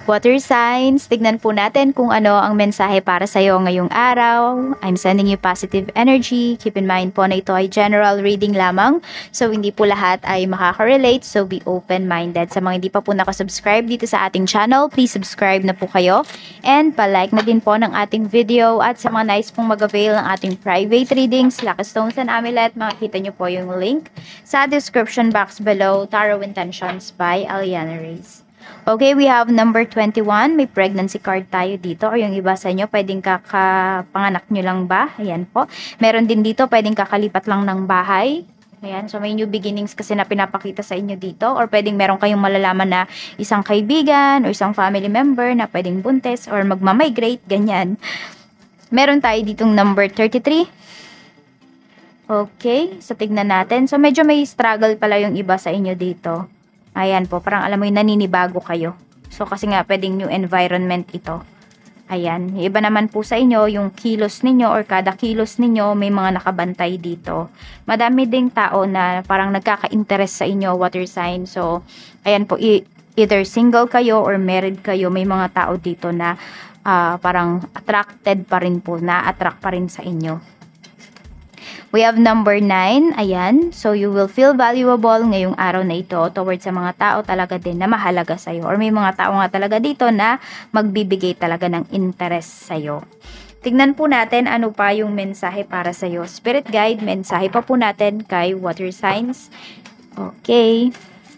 Water signs, tignan po natin kung ano ang mensahe para sa iyo ngayong araw. I'm sending you positive energy. Keep in mind po na ito ay general reading lamang. So, hindi po lahat ay makaka-relate. So, be open-minded. Sa mga hindi pa po nakasubscribe dito sa ating channel, please subscribe na po kayo. And palike na din po ng ating video. At sa mga nice pong mag-avail ng ating private readings, Lucky Stones and Amulet, makikita nyo po yung link sa description box below. Tarot Intentions by Aliana Reyes. Okay, we have number 21. May pregnancy card tayo dito. O yung iba sa inyo, pwedeng kakapanganak nyo lang ba? Ayan po. Meron din dito, pwedeng kakalipat lang ng bahay. Ayan, so may new beginnings kasi na pinapakita sa inyo dito. Or pwedeng meron kayong malalaman na isang kaibigan o isang family member na pwedeng buntis or magmamigrate, ganyan. Meron tayo ditong number 33. Okay, so tignan natin. So medyo may struggle pala yung iba sa inyo dito. Ayan po, parang alam mo yung naninibago kayo. So, kasi nga, pwedeng new environment ito. Ayan. Iba naman po sa inyo, yung kilos ninyo or kada kilos ninyo, may mga nakabantay dito. Madami ding tao na parang nagkaka-interest sa inyo, water sign. So, ayan po, either single kayo or married kayo, may mga tao dito na parang attracted pa rin po, na-attract pa rin sa inyo. We have number 9, ayan. So, you will feel valuable ngayong araw na ito towards sa mga tao talaga din na mahalaga sa'yo. Or may mga tao nga talaga dito na magbibigay talaga ng interest sa'yo. Tignan po natin ano pa yung mensahe para sa'yo. Spirit guide, mensahe pa po natin kay water signs. Okay.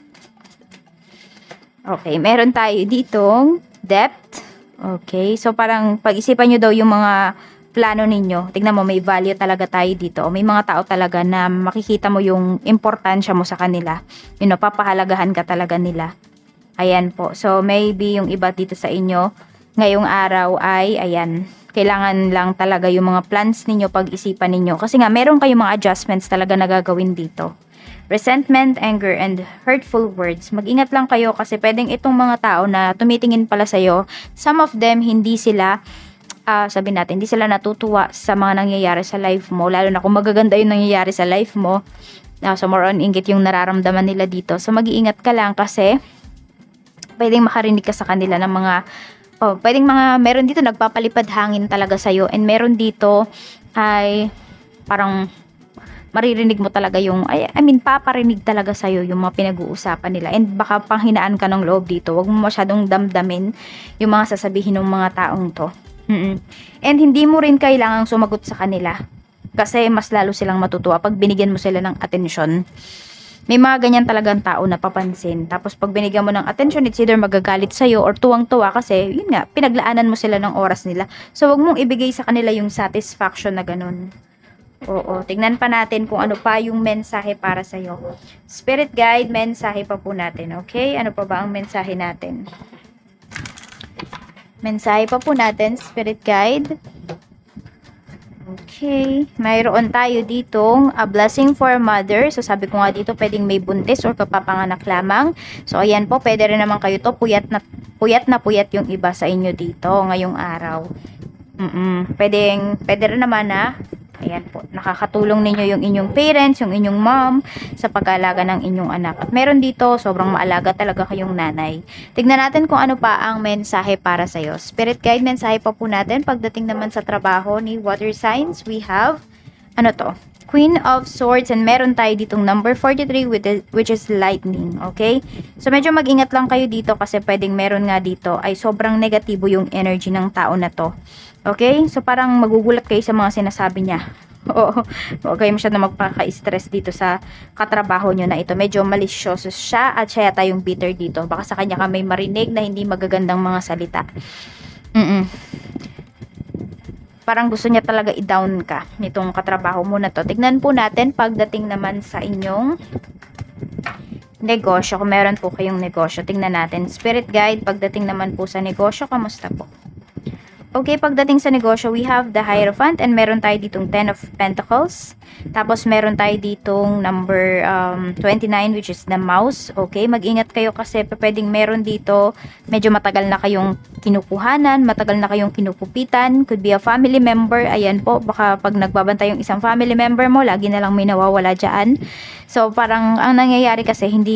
Okay, meron tayo ditong depth. Okay, so parang pag-isipan nyo daw yung mga plano ninyo. Tignan mo, may value talaga tayo dito. O may mga tao talaga na makikita mo yung importansya mo sa kanila. You know, papahalagahan ka talaga nila. Ayan po. So, maybe yung iba dito sa inyo, ngayong araw ay, ayan, kailangan lang talaga yung mga plans ninyo, pag-isipan ninyo. Kasi nga, meron kayong mga adjustments talaga na gagawin dito. Resentment, anger, and hurtful words. Mag-ingat lang kayo kasi pwedeng itong mga tao na tumitingin pala sa'yo, some of them, hindi sila sabi natin, hindi sila natutuwa sa mga nangyayari sa life mo, lalo na kung magaganda yung nangyayari sa life mo. So, more on inggit yung nararamdaman nila dito. So, mag-iingat ka lang kasi pwedeng makarinig ka sa kanila ng mga, pwedeng meron dito nagpapalipad hangin talaga sa'yo, and meron dito ay parang maririnig mo talaga yung, paparinig talaga sa'yo yung mga pinag-uusapan nila. And baka panghinaan ka ng loob dito. Huwag mo masyadong damdamin yung mga sasabihin ng mga taong to. And hindi mo rin kailangang sumagot sa kanila kasi mas lalo silang matutuwa pag binigyan mo sila ng atensyon. May mga ganyan talagang tao na papansin. Tapos pag binigyan mo ng atensyon, it's either magagalit sa'yo or tuwang-tuwa kasi, yun nga, pinaglaanan mo sila ng oras nila. So, wag mong ibigay sa kanila yung satisfaction na ganun. Oo, tignan pa natin kung ano pa yung mensahe para sa'yo. Spirit guide, mensahe pa po natin, okay? Ano pa ba ang mensahe natin? Mensahe pa po natin, Spirit Guide. Okay. Mayroon tayo ditong a blessing for mother. So, sabi ko nga dito, pwedeng may buntis or kapapanganak lamang. So, ayan po, pwede rin naman kayo to. Puyat na puyat yung iba sa inyo dito ngayong araw. Pwede rin naman na, ayan po, nakakatulong ninyo yung inyong parents, yung inyong mom, sa pag-aalaga ng inyong anak. At meron dito, sobrang maalaga talaga kayong nanay. Tignan natin kung ano pa ang mensahe para sa'yo. Spirit guide, mensahe pa po natin. Pagdating naman sa trabaho ni water signs, we have, Queen of Swords, and meron tayo ditong number 43 which is lightning, okay? So, medyo mag-ingat lang kayo dito kasi pwedeng meron nga dito ay sobrang negatibo yung energy ng tao na to. Okay? So, parang magugulat kayo sa mga sinasabi niya. Oo. Huwag kayo masyadong magpaka-stress dito sa katrabaho nyo na ito. Medyo malisyoso siya at siya yata yung bitter dito. Baka sa kanya ka may marinig na hindi magagandang mga salita. Parang gusto niya talaga i-down ka nitong katrabaho mo na to. Tignan po natin pagdating naman sa inyong negosyo. Kung meron po kayong negosyo, tignan natin. Spirit guide, pagdating naman po sa negosyo, kamusta po? Okay, pagdating sa negosyo, we have the Hierophant and meron tayo ditong 10 of Pentacles. Tapos meron tayo ditong number 29 which is the Mouse. Okay, mag-ingat kayo kasi pwedeng meron dito medyo matagal na kayong kinukuhanan, matagal na kayong kinukupitan. Could be a family member. Ayan po, baka pag nagbabantay yung isang family member mo, lagi na lang may nawawala dyan. So, parang ang nangyayari kasi hindi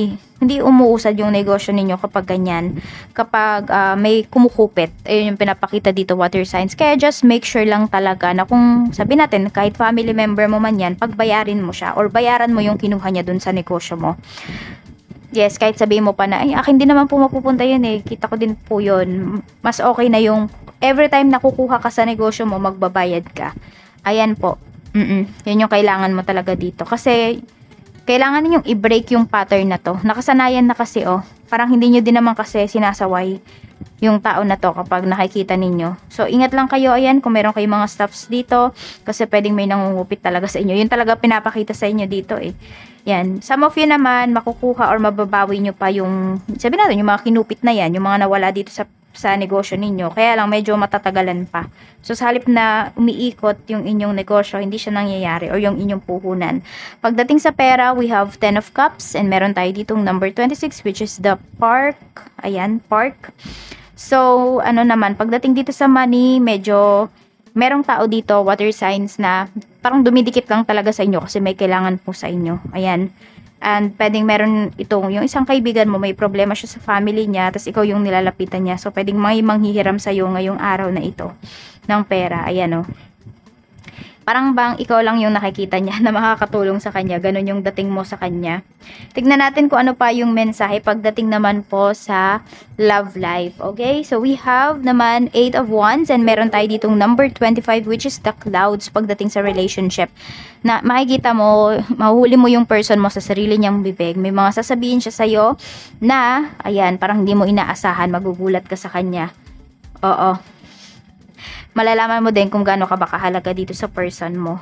hindi umuusad yung negosyo ninyo kapag ganyan. Kapag may kumukupit, ayun yung pinapakita dito, water signs. Kaya just make sure lang talaga na kung sabi natin, kahit family member mo man yan, pagbayarin mo siya or bayaran mo yung kinuha niya dun sa negosyo mo. Yes, kahit sabihin mo pa na, ay, akin din naman po mapupunta yun eh. Kita ko din po yun. Mas okay na yung every time na kukuha ka sa negosyo mo, magbabayad ka. Ayan po. Yan yung kailangan mo talaga dito. Kasi, kailangan ninyong i-break yung pattern na to. Nakasanayan na kasi parang hindi nyo din naman kasi sinasaway yung tao na to kapag nakikita ninyo. So, ingat lang kayo, ayan, kung meron kayong mga stuffs dito, kasi pwedeng may nangungupit talaga sa inyo. Yun talaga pinapakita sa inyo dito eh. Yan. Some of you naman, makukuha or mababawi nyo pa yung, sabi natin, yung mga kinupit na yan, yung mga nawala dito sa negosyo ninyo. Kaya lang, medyo matatagalan pa. So, sa halip na umiikot yung inyong negosyo, hindi siya nangyayari or yung inyong puhunan. Pagdating sa pera, we have 10 of cups and meron tayo ditong number 26 which is the park. Ayan, park. So, ano naman, pagdating dito sa money, medyo merong tao dito, water signs na parang dumidikit lang talaga sa inyo kasi may kailangan po sa inyo. Ayan. And pwedeng meron itong, yung isang kaibigan mo, may problema siya sa family niya, tapos ikaw yung nilalapitan niya. So, pwedeng may manghihiram sa'yo ngayong araw na ito ng pera. Ayan Parang bang ikaw lang yung nakikita niya na makakatulong sa kanya. Ganun yung dating mo sa kanya. Tignan natin kung ano pa yung mensahe pagdating naman po sa love life. Okay? So, we have naman 8 of Wands and meron tayo ditong number 25 which is the clouds pagdating sa relationship. Na makikita mo, mahuhuli mo yung person mo sa sarili niyang bibig. May mga sasabihin siya sa'yo na, ayan, parang hindi mo inaasahan, magugulat ka sa kanya. Oo. Malalaman mo din kung gaano ka ba kahalaga dito sa person mo.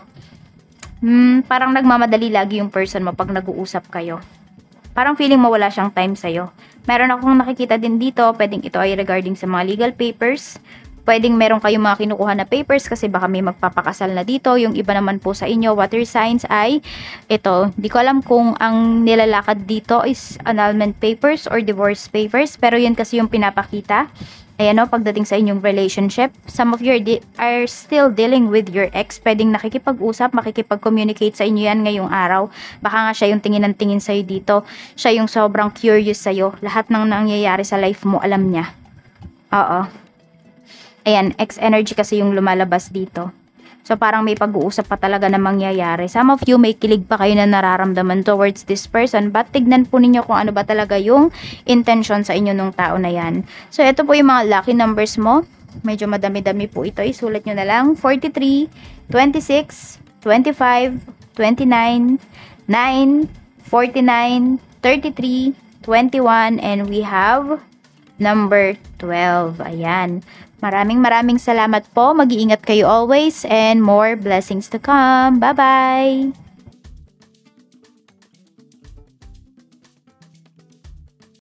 Parang nagmamadali lagi yung person mo pag nag-uusap kayo. Parang feeling mo wala siyang time sa'yo. Meron akong nakikita din dito, pwedeng ito ay regarding sa mga legal papers. Pwedeng meron kayong mga kinukuha na papers kasi baka may magpapakasal na dito. Yung iba naman po sa inyo, water signs ay ito. Di ko alam kung ang nilalakad dito is annulment papers or divorce papers. Pero yun kasi yung pinapakita. Ayan pagdating sa inyong relationship, some of you are still dealing with your ex. Pwedeng nakikipag-usap, makikipag-communicate sa inyo yan ngayong araw. Baka nga siya yung tingin ng tingin sa'yo dito. Siya yung sobrang curious sa'yo. Lahat ng nangyayari sa life mo, alam niya. Oo. Ayan, ex energy kasi yung lumalabas dito. So, parang may pag-uusap pa talaga na mangyayari. Some of you, may kilig pa kayo na nararamdaman towards this person. But tignan po ninyo kung ano ba talaga yung intention sa inyo nung tao na yan. So, ito po yung mga lucky numbers mo. Medyo madami-dami po ito. Isulat nyo na lang. 43, 26, 25, 29, 9, 49, 33, 21, and we have number 12. Ayan. Maraming salamat po. Mag-iingat kayo always and more blessings to come. Bye-bye!